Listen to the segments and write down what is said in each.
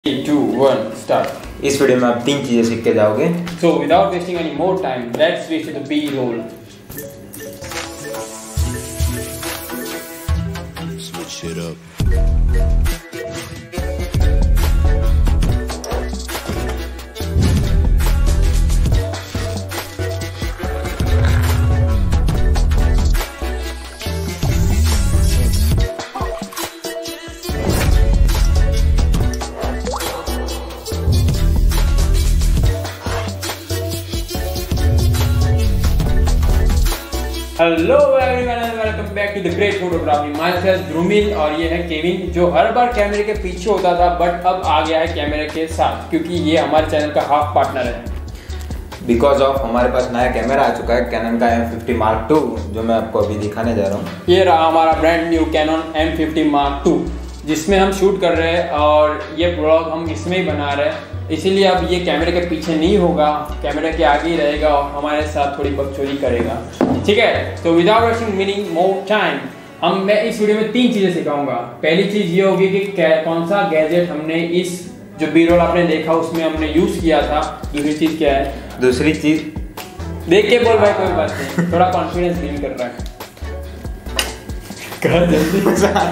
3, 2, 1, start. इस video में आप 3 चीजें सीख के जाओगे। So without wasting any more time, let's switch to the B-roll. Switch it up. Hello everyone and welcome back to the great photography. Myself Dhrumil और ये है केविन, जो हर बार कैमरे के पीछे होता था बट अब आ गया है कैमरे के साथ, क्योंकि ये हमारे चैनल का हाफ पार्टनर है। बिकॉज ऑफ हमारे पास नया कैमरा आ चुका है कैनन का M50 Mark II, जो मैं आपको अभी दिखाने जा रहा हूँ। ये रहा हमारा brand new Canon M50 Mark II, जिसमें हम शूट कर रहे हैं और ये ब्लॉग हम इसमें ही बना रहे हैं। इसीलिए अब ये कैमरे के पीछे नहीं होगा, कैमरे के आगे ही रहेगा और हमारे साथ थोड़ी बकचोदी करेगा, ठीक है। तो without wasting meaning more time, मैं इस वीडियो में 3 चीज़ें सिखाऊंगा। पहली चीज़ ये होगी कि कौन सा गैजेट हमने इस जो बी-रोल आपने देखा उसमें हमने यूज़ किया था। दूसरी चीज़ क्या है? दूसरी चीज देख के बोल भाई, कोई बात नहीं, थोड़ा कॉन्फिडेंस गेन कर रहा है। कर जल्दी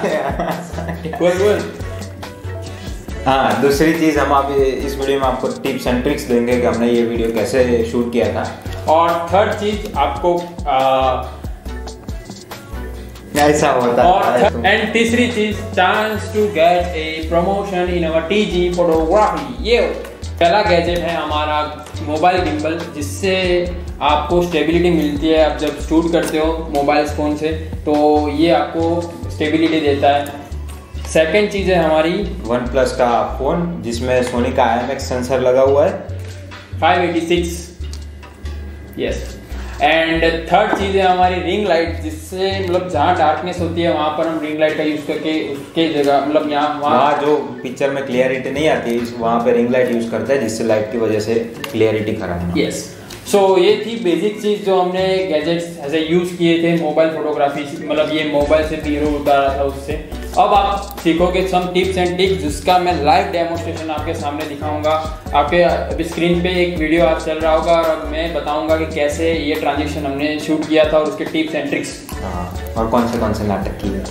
बोल। हाँ, दूसरी चीज हम आप इस वीडियो में आपको टिप्स एंड ट्रिक्स देंगे कि हमने ये वीडियो कैसे शूट किया था। और थर्ड चीज आपको ऐसा होता और एंड तीसरी चीज, chance to get a promotion in our TG photography. ये पहला गैजेट है हमारा मोबाइल गिम्बल, जिससे आपको स्टेबिलिटी मिलती है। आप जब शूट करते हो मोबाइल फ़ोन से तो ये आपको स्टेबिलिटी देता है। सेकंड चीज़ है हमारी OnePlus का फोन, जिसमें सोनी का IMX सेंसर लगा हुआ है 586, यस। एंड थर्ड चीज़ है हमारी रिंग लाइट, जिससे मतलब जहाँ डार्कनेस होती है वहाँ पर हम रिंग लाइट का यूज़ करके उसके जगह मतलब वहाँ जो पिक्चर में क्लियरिटी नहीं आती वहाँ पे रिंग लाइट यूज़ करता है, जिससे लाइट की वजह से क्लियरिटी खराब है। यस। सो ये थी बेसिक चीज़ जो हमने गैजेट्स ऐसे यूज़ किए थे मोबाइल फोटोग्राफी, मतलब ये मोबाइल से बी-रोल उतारा था उससे। अब आप सीखोगे सम टिप्स एंड ट्रिक्स, जिसका मैं लाइव डेमोस्ट्रेशन आपके सामने दिखाऊंगा। आपके अभी स्क्रीन पे एक वीडियो आज चल रहा होगा और मैं बताऊंगा कि कैसे ये ट्रांजिशन हमने शूट किया था और उसके टिप्स एंड ट्रिक्स। हाँ, और कौन से नाटक किए।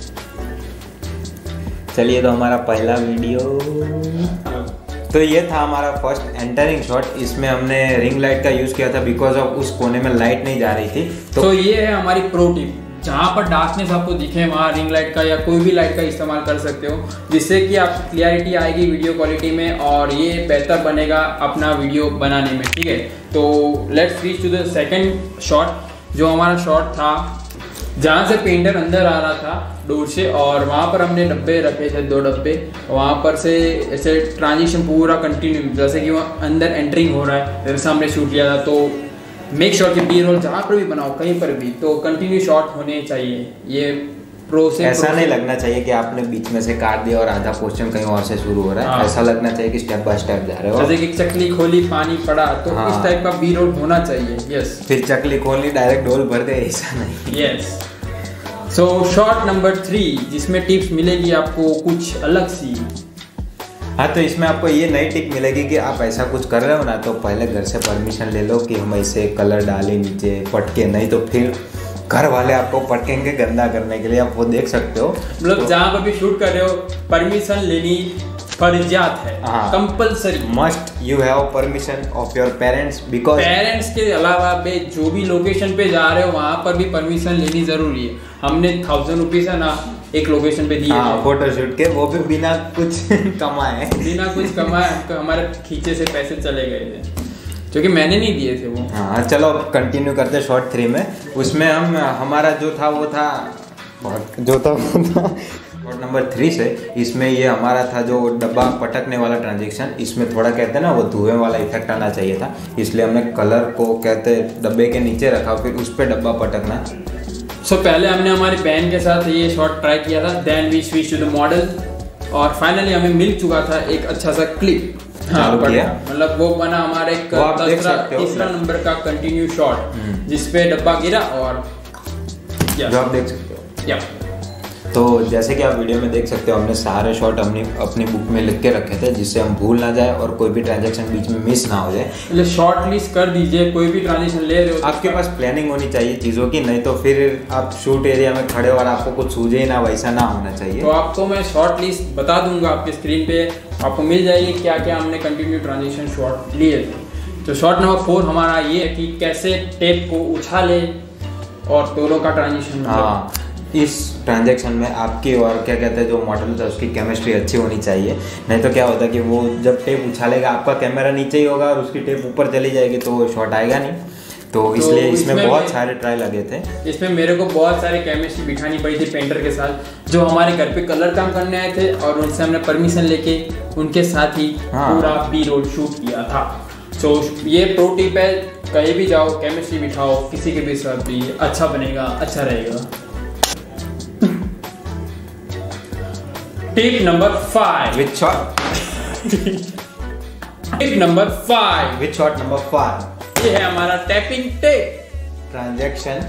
चलिए, तो हमारा पहला वीडियो तो ये था हमारा फर्स्ट एंटरिंग शॉट। इसमें हमने रिंग लाइट का यूज़ किया था बिकॉज ऑफ उस कोने में लाइट नहीं जा रही थी। तो ये है हमारी प्रो टिप, जहाँ पर डार्कनेस आपको दिखे वहाँ रिंग लाइट का या कोई भी लाइट का इस्तेमाल कर सकते हो, जिससे कि आपकी क्लियरिटी आएगी वीडियो क्वालिटी में और ये बेहतर बनेगा अपना वीडियो बनाने में, ठीक है। तो let's reach to the second shot. जो हमारा शॉट था जहाँ से पेंटर अंदर आ रहा था डोर से, और वहाँ पर हमने डब्बे रखे थे, 2 डब्बे, वहाँ पर से ऐसे ट्रांजिशन पूरा कंटिन्यू, जैसे कि वहाँ अंदर एंट्रिंग हो रहा है, जैसे हमने शूट किया था। तो मेक श्योर कि बी-रोल जहाँ पर भी बनाओ कहीं पर भी तो कंटिन्यू शॉट होने चाहिए। ये ऐसा नहीं लगना चाहिए कि आपने बीच में से काट दिया और आधा पोर्शन कहीं और से शुरू हो रहा है। ऐसा लगना चाहिए कि स्टेप बाय स्टेप जा रहे हो, जैसे कि चकली खोली पानी पड़ा, तो इस टाइप का बी-रोल होना चाहिए। यस। फिर चकली खोली डायरेक्ट ढोल भर दे, ऐसा नहीं। यस। सो शॉट नंबर 3, जिसमें टिप्स मिलेगी आपको कुछ अलग सी। हाँ, तो इसमें आपको ये नई टिप मिलेगी कि आप ऐसा कुछ कर रहे हो ना, तो पहले घर से परमिशन ले लो कि हम ऐसे कलर डालें नीचे पटके, नहीं तो फिर घर वाले आपको पटकेंगे गंदा करने के लिए। आप वो देख सकते हो, मतलब तो जहाँ पर भी शूट कर रहे हो परमिशन लेनी फर्जियात है। हाँ, compulsory must you have permission of your parents, because parents के अलावा जो भी लोकेशन पे जा रहे हो वहाँ पर भी परमिशन लेनी जरूरी है। हमने 1000 रुपीज़ है ना एक लोकेशन पे दिए थे फोटो शूट के, वो भी बिना कुछ कमाए तो हमारे खींचे से पैसे चले गए थे, क्योंकि मैंने नहीं दिए थे वो। हाँ, चलो कंटिन्यू करते शॉट 3 में। उसमें हमारा जो था वो था शॉट नंबर 3 से। इसमें ये हमारा था जो डब्बा पटकने वाला ट्रांजेक्शन, इसमें थोड़ा कहते हैं ना वो धुएं वाला इफेक्ट आना चाहिए था, इसलिए हमने कलर को कहते डब्बे के नीचे रखा, फिर उस पर डब्बा पटकना। पहले हमने हमारी बहन के साथ ये शॉट ट्राई किया था, then we switch to the model, और फाइनली हमें मिल चुका था एक अच्छा सा क्लिप। हाँ, मतलब वो बना हमारे तीसरा नंबर का कंटिन्यू शॉट, जिसपे डब्बा गिरा और जो आप देख सकते हो। तो जैसे कि आप वीडियो में देख सकते हो, हमने सारे शॉट अपनी बुक में लिख के रखे थे जिससे हम भूल ना जाए और कोई भी ट्रांजैक्शन बीच में मिस ना हो जाए। मतलब शॉर्ट लिस्ट कर दीजिए, कोई भी ट्रांजैक्शन ले रहे हो आपके पास प्लानिंग होनी चाहिए चीज़ों की, नहीं तो फिर आप शूट एरिया में खड़े हो और आपको कुछ सूझे ही ना, वैसा ना होना चाहिए। तो आपको मैं शॉर्ट लिस्ट बता दूंगा आपके स्क्रीन पे, आपको मिल जाएगी क्या क्या हमने कंटिन्यू ट्रांजैक्शन शॉट लिए थे। तो शॉट नंबर 4 हमारा ये है कि कैसे टेप को उछाले और दोनों का ट्रांजिशन। हाँ, इस ट्रांजैक्शन में आपकी और क्या कहते हैं जो मॉडल होता है उसकी केमिस्ट्री अच्छी होनी चाहिए, नहीं तो क्या होता है कि वो जब टेप उछालेगा आपका कैमरा नीचे ही होगा और उसकी टेप ऊपर चली जाएगी तो वो शॉट आएगा नहीं। तो इसलिए इसमें बहुत सारे ट्राई लगे थे। इसमें मेरे को बहुत सारे केमिस्ट्री बिठानी पड़ी थी पेंटर के साथ, जो हमारे घर पे कलर काम करने आए थे और उनसे हमने परमिशन लेके उनके साथ ही पूरा बी रोल शूट किया था। तो ये प्रो टिप है, कहीं भी जाओ केमिस्ट्री बिठाओ किसी के भी साथ भी, अच्छा बनेगा, अच्छा रहेगा। Tip number 5 with shot. Tip number 5 with shot number 5 ये है हमारा tapping tape transaction.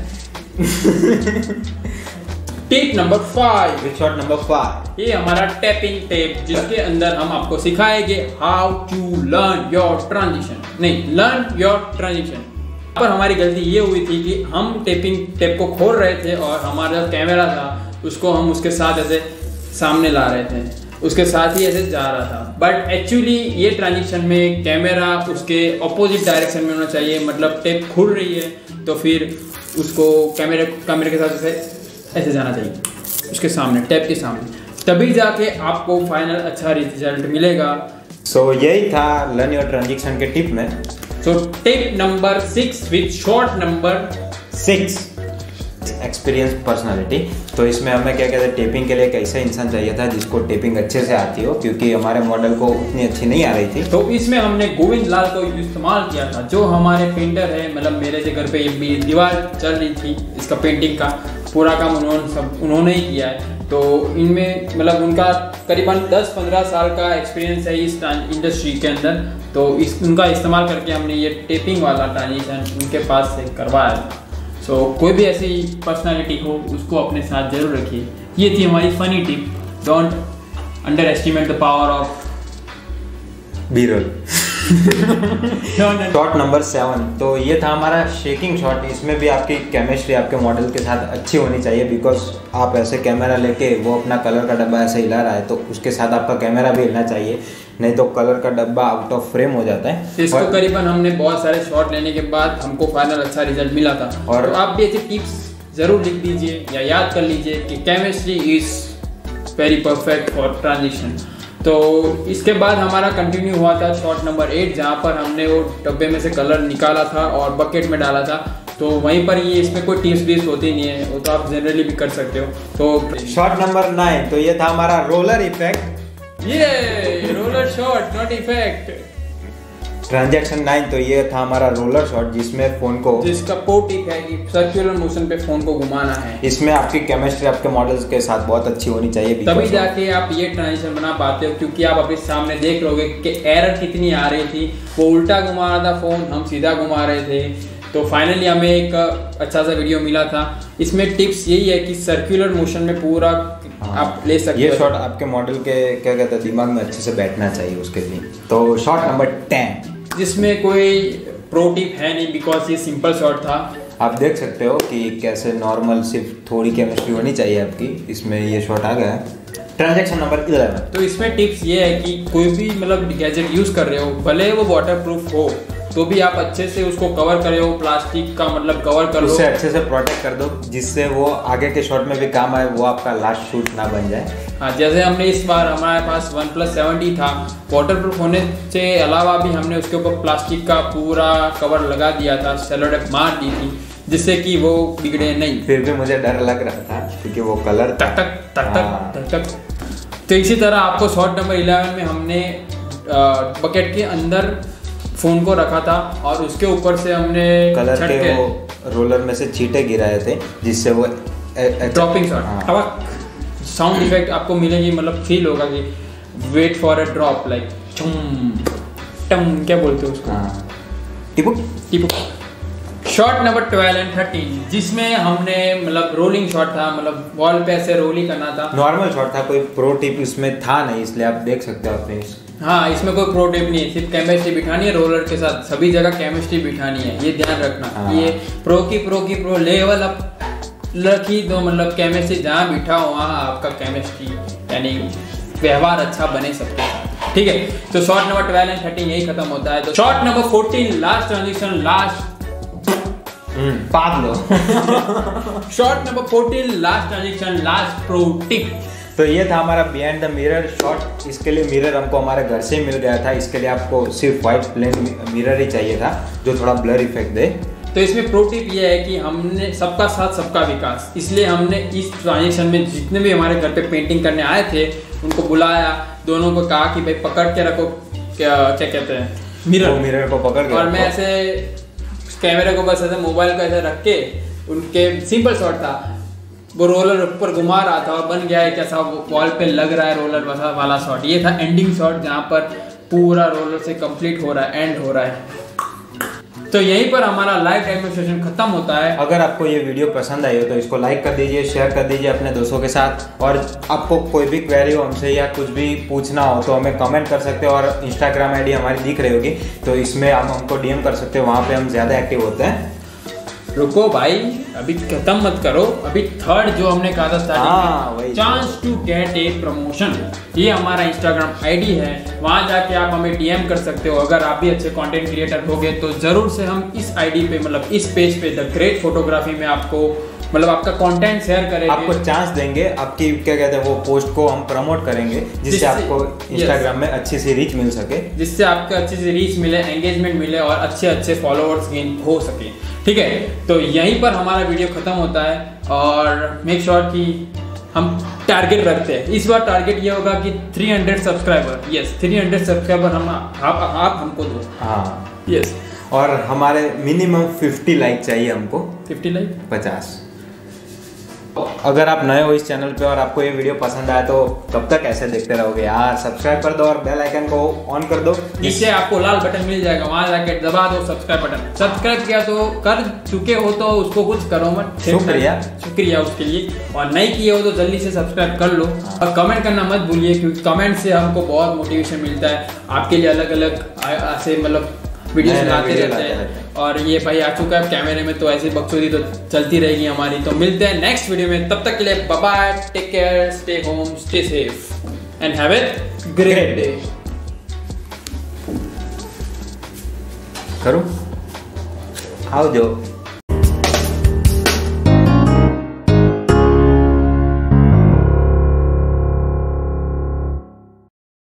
Tip number 5 with shot number 5 ये हमारा टैपिंग टेप, जिसके अंदर हम आपको सिखाएंगे how to learn your transition, नहीं लर्न योर ट्रांजिशन। पर हमारी गलती ये हुई थी कि हम टेपिंग टेप को खोल रहे थे और हमारा जो कैमरा था उसको हम उसके साथ ऐसे सामने ला रहे थे, उसके साथ ही ऐसे जा रहा था। बट एक्चुअली ये ट्रांजिशन में कैमरा उसके ऑपोजिट डायरेक्शन में होना चाहिए, मतलब टेप खुल रही है तो फिर उसको कैमरे के साथ ऐसे जाना चाहिए, उसके सामने, टैप के सामने, तभी जाके आपको फाइनल अच्छा रिजल्ट मिलेगा। सो यही था लर्न योर ट्रांजिशन के टिप में। So tip number 6 with shot number 6 experience personality. तो इसमें हमें क्या कहते हैं, टेपिंग के लिए एक ऐसा इंसान चाहिए था जिसको टेपिंग अच्छे से आती हो, क्योंकि हमारे मॉडल को उतनी अच्छी नहीं आ रही थी। तो इसमें हमने गोविंद लाल को इस्तेमाल किया था, जो हमारे पेंटर है, मतलब मेरे जो घर पे ये दीवार चल रही थी इसका पेंटिंग का पूरा काम उन्होंने ही किया है। तो इनमें मतलब उनका करीबन 10-15 साल का एक्सपीरियंस है इस इंडस्ट्री के अंदर, तो उनका इस्तेमाल करके हमने ये टेपिंग वाला ट्रांजिशन उनके पास से करवाया। सो कोई भी ऐसी पर्सनालिटी हो उसको अपने साथ जरूर रखिए। ये थी हमारी funny tip, don't underestimate the power of B roll. Shot number 7 तो ये था हमारा शेकिंग शॉट। इसमें भी आपकी केमिस्ट्री आपके मॉडल के साथ अच्छी होनी चाहिए, बिकॉज आप ऐसे कैमरा लेके वो अपना कलर का डब्बा ऐसे हिला रहा है तो उसके साथ आपका कैमरा भी हिलना चाहिए, नहीं तो कलर का डब्बा आउट ऑफ फ्रेम हो जाता है। इसको करीबन हमने बहुत सारे शॉट लेने के बाद हमको फाइनल अच्छा रिजल्ट मिला था। और तो आप भी ऐसे टिप्स जरूर लिख दीजिए या याद कर लीजिए कि chemistry is very perfect for transition. तो इसके बाद हमारा कंटिन्यू हुआ था शॉट नंबर 8, जहाँ पर हमने वो डब्बे में से कलर निकाला था और बकेट में डाला था। तो वहीं पर ये इसमें कोई टिप्स बीस होती नहीं है, वो तो आप जनरली भी कर सकते हो। तो शॉट नंबर 9 तो ये था हमारा रोलर इफेक्ट। ये roller shot not effect. Transaction 9 तो ये था हमारा रोलर शॉट, जिसमें फोन को, जिसका प्रो टिप है कि सर्कुलर मोशन पे फोन को घुमाना है। इसमें आपकी केमिस्ट्री आपके मॉडल्स के साथ बहुत अच्छी होनी चाहिए, तभी जाके आप ये ट्रांजिशन बना पाते हो। क्योंकि आप अपने सामने देख लोगे कि एरर कितनी आ रही थी, वो उल्टा घुमा रहा था फोन, हम सीधा घुमा रहे थे। तो फाइनली हमें एक अच्छा सा वीडियो मिला था। इसमें टिप्स यही है कि सर्कुलर मोशन में पूरा आप ले सकते हो। ये शॉट आपके मॉडल के क्या कहते हैं दिमाग में अच्छे से बैठना चाहिए उसके लिए। तो शॉट नंबर 10 जिसमें कोई प्रो टिप है नहीं, बिकॉज ये सिंपल शॉट था। आप देख सकते हो कि कैसे नॉर्मल सिर्फ थोड़ी केमिस्ट्री होनी चाहिए आपकी, इसमें ये शॉट आ गया है। ट्रांजैक्शन नंबर 11 तो इसमें टिप्स ये है कि कोई भी मतलब गैजेट यूज़ कर रहे हो, भले वो वाटर प्रूफ हो तो भी आप अच्छे से उसको कवर करे हो, प्लास्टिक का मतलब कवर कर लो, उससे अच्छे से प्रोटेक्ट कर दो जिससे वो आगे के शॉट में भी काम आए, वो आपका लास्ट शूट ना बन जाए। हाँ, जैसे हमने इस बार हमारे पास OnePlus 7T था, वाटरप्रूफ होने से अलावा भी हमने उसके ऊपर प्लास्टिक का पूरा कवर लगा दिया था, सेलो टेप मार दी थी जिससे कि वो बिगड़े नहीं। फिर भी मुझे डर लग रहा था क्योंकि वो कलर टक टक टक टक टक टक। तो इसी तरह आपको शॉट नंबर 11 में हमने बकेट के अंदर फोन को रखा था और उसके ऊपर से हमने कलर के वो रोलर में से छींटे गिराए थे जिससे वो ड्रॉपिंग शॉट साउंड इफेक्ट आपको मिलेगी, मतलब फील होगा कि wait for a drop, like टम क्या बोलते हो उसको, टिपुक टिपुक शॉट नंबर 12 एंड 13 जिसमें हमने मतलब रोलिंग शॉट था, मतलब वॉल पे ऐसे रोल ही करना था। नॉर्मल शॉट था, कोई प्रो टिप इसमें था नहीं, इसलिए आप देख सकते हो अपने। हाँ, इसमें कोई प्रो टिप नहीं है, सिर्फ केमिस्ट्री बिठानी है रोलर के साथ, सभी जगह केमिस्ट्री बिठानी है, ये ध्यान रखना। हाँ। ये प्रो की लेवल अप रखी दो, मतलब केमिस्ट्री जहाँ बिठा हो वहाँ आपका केमिस्ट्री यानी व्यवहार अच्छा बने सबके साथ, ठीक है। तो शॉट नंबर 12 एंड 13 यही खत्म होता है। तो shot number 14 last transition, last पाग लो। Shot number 14 last transition, last pro tip. तो ये था हमारा बिहाइंड द मिरर शॉट। इसके लिए मिरर हमको हमारे घर से ही मिल गया था। इसके लिए आपको सिर्फ वाइट प्लेन मिरर ही चाहिए था जो थोड़ा ब्लर इफेक्ट दे। तो इसमें प्रो टिप ये है कि हमने सबका साथ सबका विकास, इसलिए हमने इस ट्रांजेक्शन में जितने भी हमारे घर पे पेंटिंग करने आए थे उनको बुलाया, दोनों को कहा कि भाई पकड़ के रखो, क्या कहते हैं, मिरर को पकड़ के, और मैं ऐसे कैमरे को बस ऐसे मोबाइल को ऐसे रख के उनके सिंपल शॉट था, वो रोलर ऊपर घुमा रहा था और बन गया है कैसा वॉल पे लग रहा है रोलर वाला शॉट। ये था एंडिंग शॉट जहाँ पर पूरा रोलर से कंप्लीट हो रहा है, एंड हो रहा है। तो यहीं पर हमारा लाइव डेमोन्स्ट्रेशन खत्म होता है। अगर आपको ये वीडियो पसंद आई हो तो इसको लाइक कर दीजिए, शेयर कर दीजिए अपने दोस्तों के साथ, और आपको कोई भी क्वेरी हो हमसे या कुछ भी पूछना हो तो हमें कमेंट कर सकते हो, और इंस्टाग्राम आईडी हमारी दिख रही होगी तो इसमें आप हमको डीएम कर सकते हो, वहाँ पे हम ज़्यादा एक्टिव होते हैं। रुको भाई, अभी खत्म मत करो, अभी थर्ड जो हमने कहा था स्टार्टिंग में, chance to get a promotion, ये हमारा इंस्टाग्राम आईडी है, वहां जाके आप हमें डीएम कर सकते हो। अगर आप भी अच्छे कंटेंट क्रिएटर होगे तो जरूर से हम इस आईडी पे, मतलब इस पेज पे द ग्रेट फोटोग्राफी में आपको मतलब आपका कंटेंट शेयर करेंगे, आपको चांस देंगे, आपकी क्या कहते हैं वो पोस्ट को हम प्रमोट करेंगे, जिससे आपको इंस्टाग्राम में अच्छी सी रीच मिल सके, जिससे आपको अच्छी सी रीच मिले, एंगेजमेंट मिले और अच्छे अच्छे फॉलोअर्स गेन हो सके, ठीक है। तो यहीं पर हमारा वीडियो खत्म होता है, और मेक श्योर कि हम टारगेट रखते हैं। इस बार टारगेट ये होगा कि 300 सब्सक्राइबर, यस 300 सब्सक्राइबर हम आप हमको दो। हाँ यस, और हमारे मिनिमम 50 लाइक चाहिए हमको। 50 लाइक 50। अगर आप नए हो इस चैनल पे और आपको ये वीडियो पसंद आया तो कब तक ऐसे देखते रहोगे यार, सब्सक्राइब कर दो और बेल आइकन को ऑन कर दो, जिससे आपको लाल बटन मिल जाएगा, वहां जाके दबा दो सब्सक्राइब बटन। सब्सक्राइब किया तो कर चुके हो तो उसको कुछ करो मत, शुक्रिया उसके लिए, और नहीं किए हो तो जल्दी से सब्सक्राइब कर लो, और कमेंट करना मत भूलिए, क्योंकि कमेंट से हमको बहुत मोटिवेशन मिलता है आपके लिए, अलग अलग ऐसे मतलब वीडियोस लाते रहते हैं। और ये भाई आ चुका है कैमरे में, तो ऐसी बकचोदी तो चलती रहेगी हमारी। तो मिलते हैं नेक्स्ट वीडियो में, तब तक के लिए bye bye, take care, stay home, stay safe and have a great day. करूं? आओ जो